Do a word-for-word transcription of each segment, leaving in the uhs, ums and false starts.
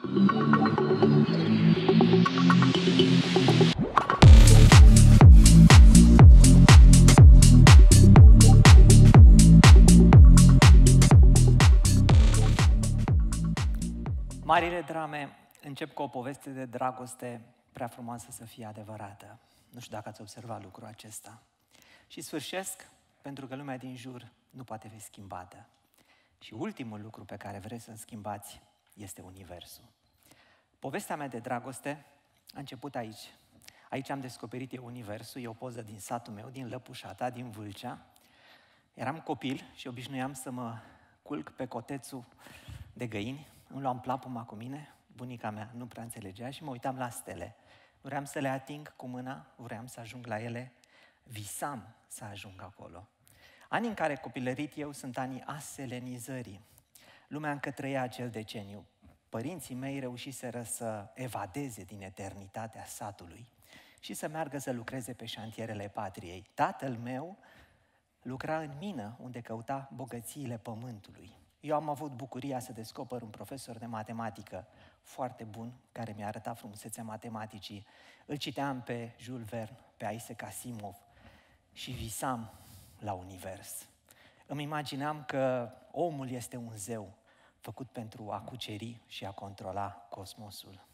Marile drame încep cu o poveste de dragoste prea frumoasă să fie adevărată. Nu știu dacă ați observat lucrul acesta. Și sfârșesc pentru că lumea din jur nu poate fi schimbată. Și ultimul lucru pe care vreți să-l schimbați este universul. Povestea mea de dragoste a început aici. Aici am descoperit eu universul, e o poză din satul meu, din Lăpușata, din Vâlcea. Eram copil și obișnuiam să mă culc pe cotețul de găini. Îmi luam plapuma cu mine, bunica mea nu prea înțelegea și mă uitam la stele. Vreau să le ating cu mâna, vreau să ajung la ele, visam să ajung acolo. Anii în care copilărit eu sunt anii aselenizării. Lumea încă trăia acel deceniu. Părinții mei reușiseră să evadeze din eternitatea satului și să meargă să lucreze pe șantierele patriei. Tatăl meu lucra în mină, unde căuta bogățiile pământului. Eu am avut bucuria să descoper un profesor de matematică foarte bun, care mi-a arătat frumusețea matematicii. Îl citeam pe Jules Verne, pe Isaac Asimov și visam la univers. Îmi imaginam că omul este un zeu făcut pentru a cuceri și a controla cosmosul.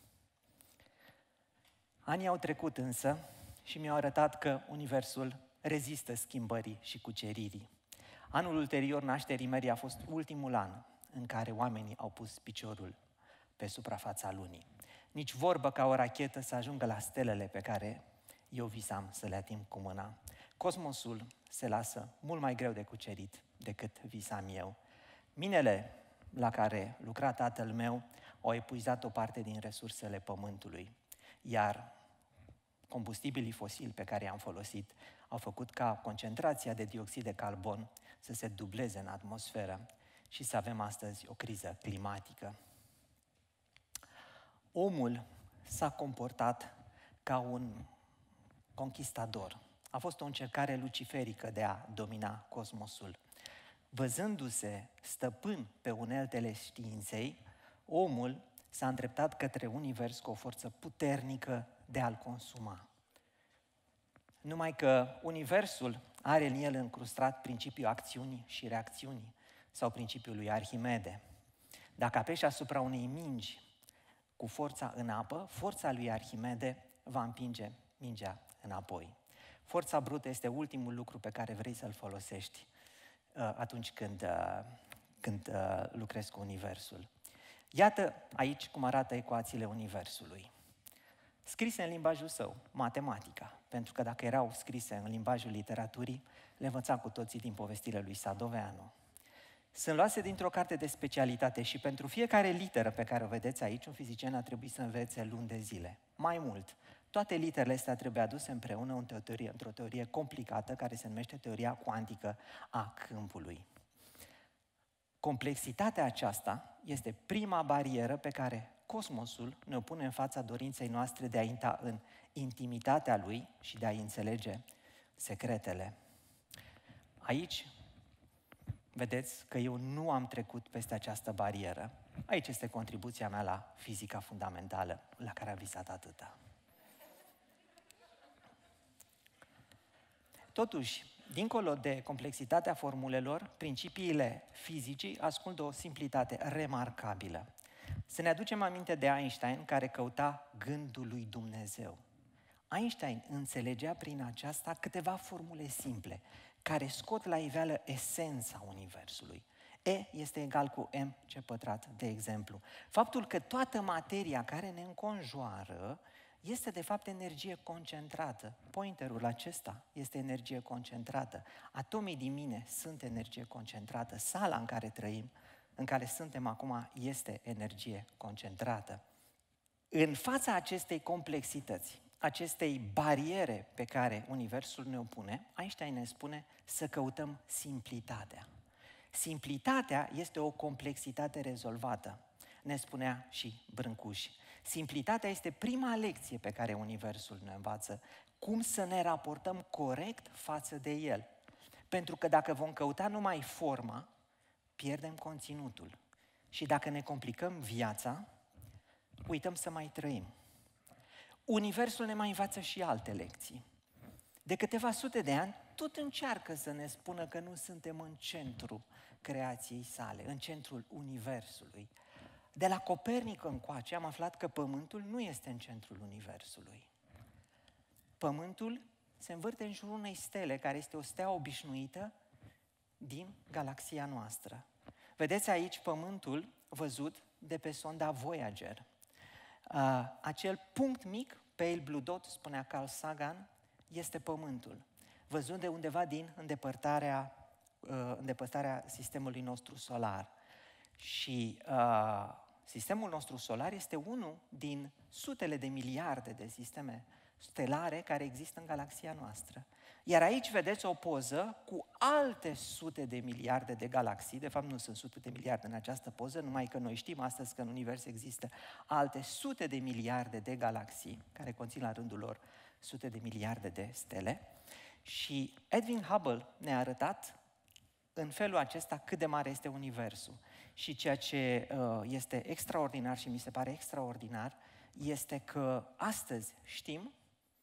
Anii au trecut însă și mi-au arătat că universul rezistă schimbării și cuceririi. Anul ulterior nașterii mele a fost ultimul an în care oamenii au pus piciorul pe suprafața lunii. Nici vorbă ca o rachetă să ajungă la stelele pe care eu visam să le ating cu mâna. Cosmosul se lasă mult mai greu de cucerit decât visam eu. Minele la care lucra tatăl meu au epuizat o parte din resursele pământului, iar combustibilii fosili pe care i-am folosit au făcut ca concentrația de dioxid de carbon să se dubleze în atmosferă și să avem astăzi o criză climatică. Omul s-a comportat ca un conquistador. A fost o încercare luciferică de a domina cosmosul. Văzându-se stăpân pe uneltele științei, omul s-a îndreptat către univers cu o forță puternică de a-l consuma. Numai că universul are în el încrustat principiul acțiunii și reacțiunii sau principiul lui Arhimede. Dacă apeși asupra unei mingi cu forța în apă, forța lui Arhimede va împinge mingea înapoi. Forța brută este ultimul lucru pe care vrei să-l folosești uh, atunci când, uh, când uh, lucrezi cu universul. Iată aici cum arată ecuațiile universului. Scrise în limbajul său, matematica, pentru că dacă erau scrise în limbajul literaturii, le învățam cu toții din povestirile lui Sadoveanu. Sunt luate dintr-o carte de specialitate și pentru fiecare literă pe care o vedeți aici, un fizician a trebuit să învețe luni de zile. Mai mult, toate literele astea trebuie aduse împreună într-o teorie, într-o teorie complicată care se numește teoria cuantică a câmpului. Complexitatea aceasta este prima barieră pe care cosmosul ne pune în fața dorinței noastre de a intra în intimitatea lui și de a înțelege secretele. Aici vedeți că eu nu am trecut peste această barieră. Aici este contribuția mea la fizica fundamentală, la care am visat atâta. Totuși, dincolo de complexitatea formulelor, principiile fizicii ascund o simplitate remarcabilă. Să ne aducem aminte de Einstein, care căuta gândul lui Dumnezeu. Einstein înțelegea prin aceasta câteva formule simple, care scot la iveală esența universului. E este egal cu mc pătrat, de exemplu. Faptul că toată materia care ne înconjoară este de fapt energie concentrată. Pointerul acesta este energie concentrată. Atomii din mine sunt energie concentrată. Sala în care trăim, în care suntem acum, este energie concentrată. În fața acestei complexități, acestei bariere pe care universul ne opune, Einstein ne spune să căutăm simplitatea. Simplitatea este o complexitate rezolvată, ne spunea și Brâncuș. Simplitatea este prima lecție pe care universul ne învață, cum să ne raportăm corect față de el. Pentru că dacă vom căuta numai forma, pierdem conținutul. Și dacă ne complicăm viața, uităm să mai trăim. Universul ne mai învață și alte lecții. De câteva sute de ani, tot încearcă să ne spună că nu suntem în centrul creației sale, în centrul Universului. De la Copernic încoace am aflat că Pământul nu este în centrul Universului. Pământul se învârte în jurul unei stele, care este o stea obișnuită din galaxia noastră. Vedeți aici Pământul văzut de pe sonda Voyager. Uh, acel punct mic, pale blue dot, spunea Carl Sagan, este Pământul, văzut de undeva din îndepărtarea, uh, îndepărtarea sistemului nostru solar. Și uh, sistemul nostru solar este unul din sutele de miliarde de sisteme stelare care există în galaxia noastră. Iar aici vedeți o poză cu alte sute de miliarde de galaxii. De fapt, nu sunt sute de miliarde în această poză, numai că noi știm astăzi că în univers există alte sute de miliarde de galaxii, care conțin la rândul lor sute de miliarde de stele. Și Edwin Hubble ne-a arătat în felul acesta cât de mare este universul. Și ceea ce uh, este extraordinar și mi se pare extraordinar este că astăzi știm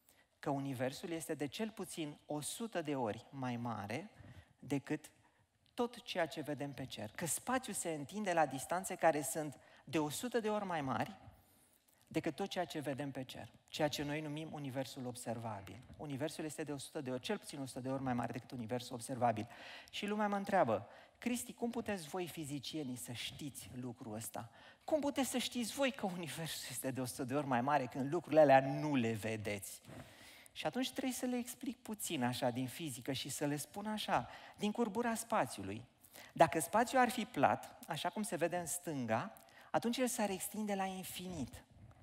că universul este de cel puțin o sută de ori mai mare decât tot ceea ce vedem pe cer. Că spațiul se întinde la distanțe care sunt de o sută de ori mai mari decât tot ceea ce vedem pe cer. Ceea ce noi numim universul observabil. Universul este de o sută de ori, cel puțin o sută de ori mai mare decât universul observabil. Și lumea mă întreabă, Cristi, cum puteți voi fizicienii să știți lucrul ăsta? Cum puteți să știți voi că universul este de o sută de ori mai mare când lucrurile alea nu le vedeți? Și atunci trebuie să le explic puțin așa din fizică și să le spun așa, din curbura spațiului. Dacă spațiul ar fi plat, așa cum se vede în stânga, atunci el s-ar extinde la infinit.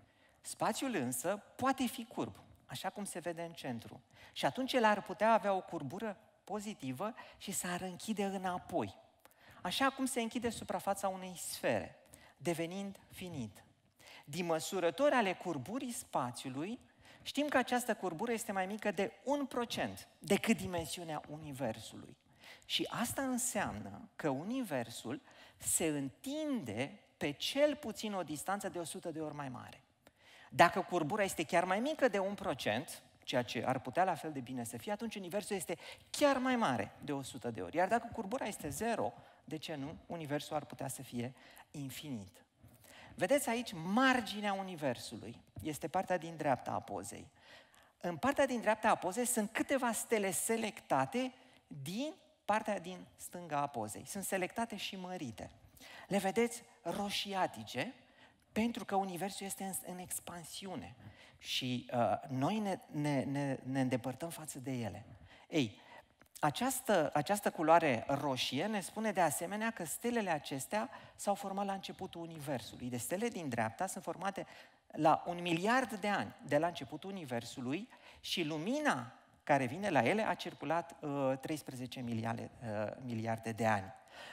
Spațiul însă poate fi curb, așa cum se vede în centru. Și atunci el ar putea avea o curbură pozitivă și s-ar închide înapoi. Așa cum se închide suprafața unei sfere, devenind finit. Din măsurători ale curburii spațiului, știm că această curbură este mai mică de un procent decât dimensiunea Universului. Și asta înseamnă că Universul se întinde pe cel puțin o distanță de o sută de ori mai mare. Dacă curbura este chiar mai mică de un procent, ceea ce ar putea la fel de bine să fie, atunci Universul este chiar mai mare de o sută de ori. Iar dacă curbura este zero, de ce nu? Universul ar putea să fie infinit. Vedeți aici marginea Universului. Este partea din dreapta a pozei. În partea din dreapta a pozei sunt câteva stele selectate din partea din stânga a pozei. Sunt selectate și mărite. Le vedeți roșiatice pentru că Universul este în, în expansiune și uh, noi ne, ne, ne, ne îndepărtăm față de ele. Ei, Această, această culoare roșie ne spune de asemenea că stelele acestea s-au format la începutul Universului. De stele din dreapta sunt formate la un miliard de ani de la începutul Universului și lumina care vine la ele a circulat uh, treisprezece miliarde, uh, miliarde de ani.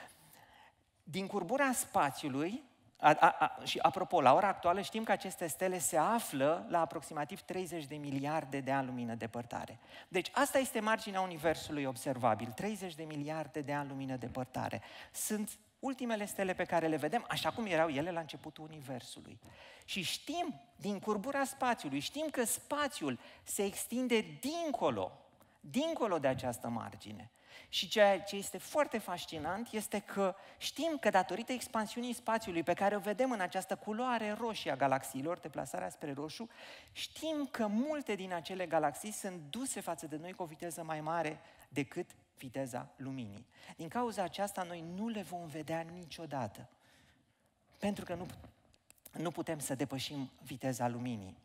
Din curbura spațiului, a, a, a, și apropo, la ora actuală știm că aceste stele se află la aproximativ treizeci de miliarde de ani lumină depărtare. Deci asta este marginea Universului observabil, treizeci de miliarde de ani lumină depărtare. Sunt ultimele stele pe care le vedem așa cum erau ele la începutul Universului. Și știm din curbura spațiului, știm că spațiul se extinde dincolo, dincolo de această margine. Și ceea ce este foarte fascinant este că știm că datorită expansiunii spațiului pe care o vedem în această culoare roșie a galaxiilor, deplasarea spre roșu, știm că multe din acele galaxii sunt duse față de noi cu o viteză mai mare decât viteza luminii. Din cauza aceasta noi nu le vom vedea niciodată, pentru că nu, nu putem să depășim viteza luminii.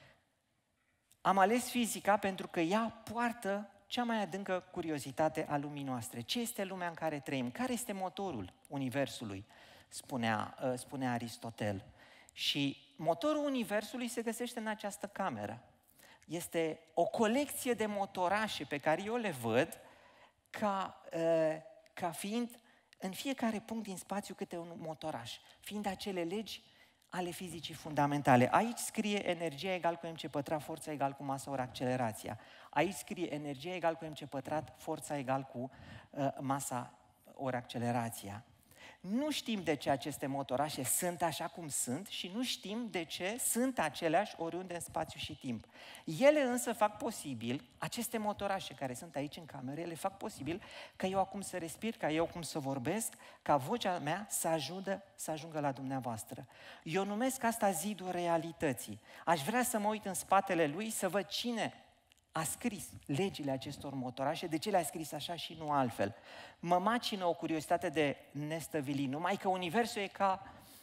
Am ales fizica pentru că ea poartă cea mai adâncă curiozitate a lumii noastre. Ce este lumea în care trăim? Care este motorul Universului? Spunea, spunea Aristotel. Și motorul Universului se găsește în această cameră. Este o colecție de motorașe pe care eu le văd ca, ca fiind în fiecare punct din spațiu câte un motoraș, fiind acele legi ale fizicii fundamentale. Aici scrie energia egal cu mc pătrat, forța egal cu masa ori accelerația. Aici scrie energia egal cu mc pătrat, forța egal cu uh, masa ori accelerația. Nu știm de ce aceste motorașe sunt așa cum sunt și nu știm de ce sunt aceleași oriunde în spațiu și timp. Ele însă fac posibil, aceste motorașe care sunt aici în cameră, ele fac posibil ca eu acum să respir, ca eu acum să vorbesc, ca vocea mea să ajungă, să ajungă la dumneavoastră. Eu numesc asta zidul realității. Aș vrea să mă uit în spatele lui să văd cine a scris legile acestor motorașe, de ce le-a scris așa și nu altfel. Mă macină o curiozitate de nestăvilit, numai că universul e ca,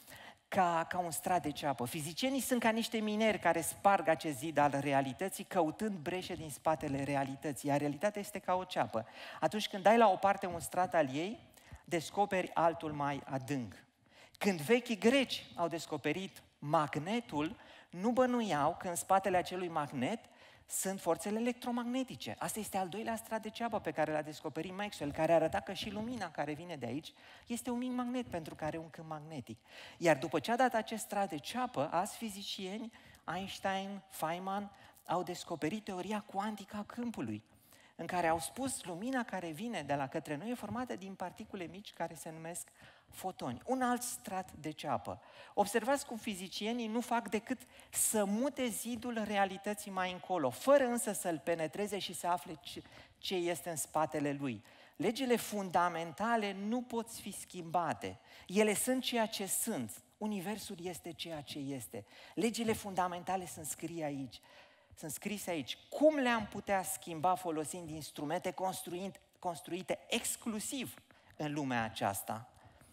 ca, ca un strat de ceapă. Fizicienii sunt ca niște mineri care sparg acest zid al realității, căutând breșe din spatele realității, iar realitatea este ca o ceapă. Atunci când dai la o parte un strat al ei, descoperi altul mai adânc. Când vechii greci au descoperit magnetul, nu bănuiau că în spatele acelui magnet sunt forțele electromagnetice. Asta este al doilea strat de ceapă pe care l-a descoperit Maxwell, care arăta că și lumina care vine de aici este un mic magnet pentru că are un câmp magnetic. Iar după ce a dat acest strat de ceapă, azi fizicieni, Einstein, Feynman, au descoperit teoria cuantică a câmpului, în care au spus lumina care vine de la către noi e formată din particule mici care se numesc fotoni. Un alt strat de ceapă. Observați cum fizicienii nu fac decât să mute zidul realității mai încolo, fără însă să-l penetreze și să afle ce este în spatele lui. Legile fundamentale nu pot fi schimbate. Ele sunt ceea ce sunt. Universul este ceea ce este. Legile fundamentale sunt scrise aici. Sunt scrise aici. Cum le-am putea schimba folosind instrumente construite exclusiv în lumea aceasta?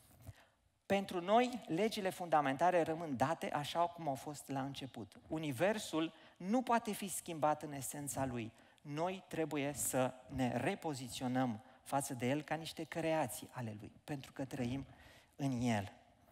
Pentru noi, legile fundamentale rămân date așa cum au fost la început. Universul nu poate fi schimbat în esența lui. Noi trebuie să ne repoziționăm față de el ca niște creații ale lui, pentru că trăim în el.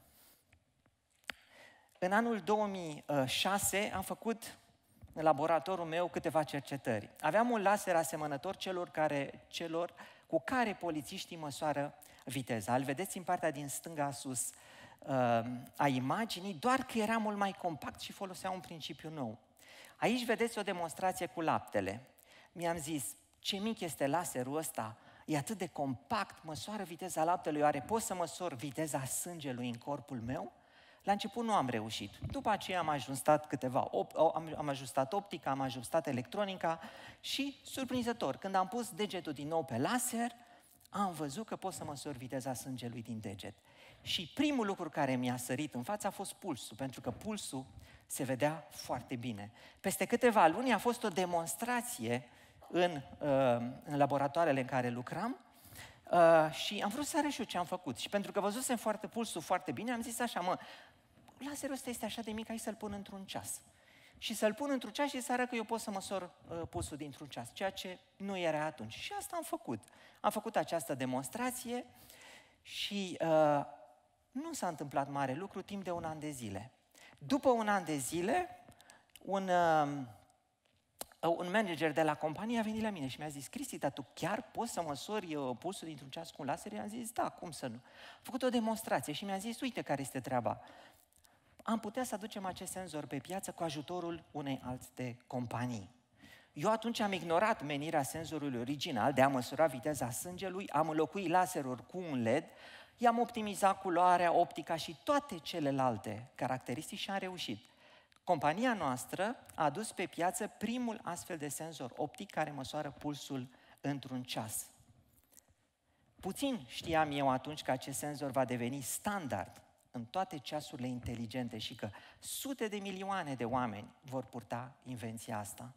În anul două mii șase am făcut în laboratorul meu câteva cercetări. Aveam un laser asemănător celor, care, celor cu care polițiștii măsoară viteza. Îl vedeți în partea din stânga sus uh, a imaginii, doar că era mult mai compact și folosea un principiu nou. Aici vedeți o demonstrație cu laptele. Mi-am zis, ce mic este laserul ăsta, e atât de compact, măsoară viteza laptelui, oare pot să măsor viteza sângelui în corpul meu? La început nu am reușit. După aceea am ajustat câteva, op- am, am ajustat optica, am ajustat electronica și, surprinzător, când am pus degetul din nou pe laser, am văzut că pot să măsor viteza sângelui din deget. Și primul lucru care mi-a sărit în față a fost pulsul, pentru că pulsul se vedea foarte bine. Peste câteva luni a fost o demonstrație în, în laboratoarele în care lucram uh, și am vrut să arăt și eu ce am făcut. Și pentru că văzusem foarte pulsul foarte bine, am zis așa, mă, laserul ăsta este așa de mic, hai să-l pun într-un ceas. Și să-l pun într-un ceas și să arăt că eu pot să măsor uh, pulsul dintr-un ceas, ceea ce nu era atunci. Și asta am făcut. Am făcut această demonstrație și uh, nu s-a întâmplat mare lucru timp de un an de zile. După un an de zile, un, uh, un manager de la companie a venit la mine și mi-a zis, Cristi, dar tu chiar poți să măsori uh, pulsul dintr-un ceas cu un laser? I-am zis, da, cum să nu? Am făcut o demonstrație și mi-a zis, uite care este treaba. Am putea să aducem acest senzor pe piață cu ajutorul unei alte companii. Eu atunci am ignorat menirea senzorului original de a măsura viteza sângelui, am înlocuit laserul cu un L E D, i-am optimizat culoarea, optica și toate celelalte caracteristici și am reușit. Compania noastră a adus pe piață primul astfel de senzor optic care măsoară pulsul într-un ceas. Puțin știam eu atunci că acest senzor va deveni standard în toate ceasurile inteligente și că sute de milioane de oameni vor purta invenția asta.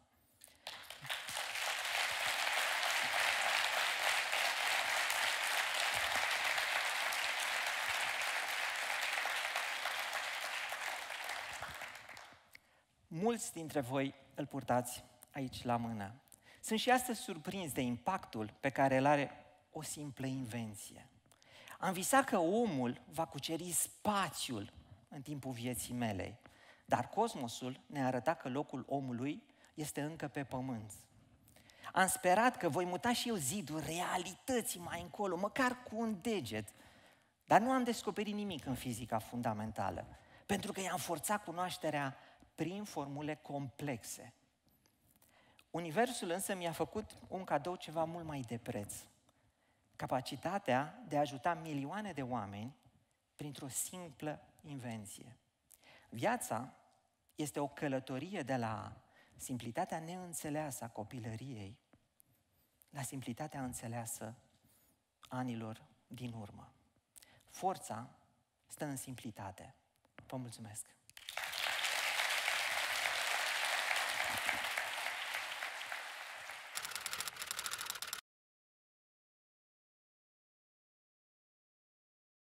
Mulți dintre voi îl purtați aici la mână. Sunt și astăzi surprins de impactul pe care îl are o simplă invenție. Am visat că omul va cuceri spațiul în timpul vieții mele, dar cosmosul ne-a arătat că locul omului este încă pe pământ. Am sperat că voi muta și eu zidul realității mai încolo, măcar cu un deget, dar nu am descoperit nimic în fizica fundamentală, pentru că i-am forțat cunoașterea prin formule complexe. Universul însă mi-a făcut un cadou ceva mult mai de preț. Capacitatea de a ajuta milioane de oameni printr-o simplă invenție. Viața este o călătorie de la simplitatea neînțeleasă a copilăriei la simplitatea înțeleasă anilor din urmă. Forța stă în simplitate. Vă mulțumesc!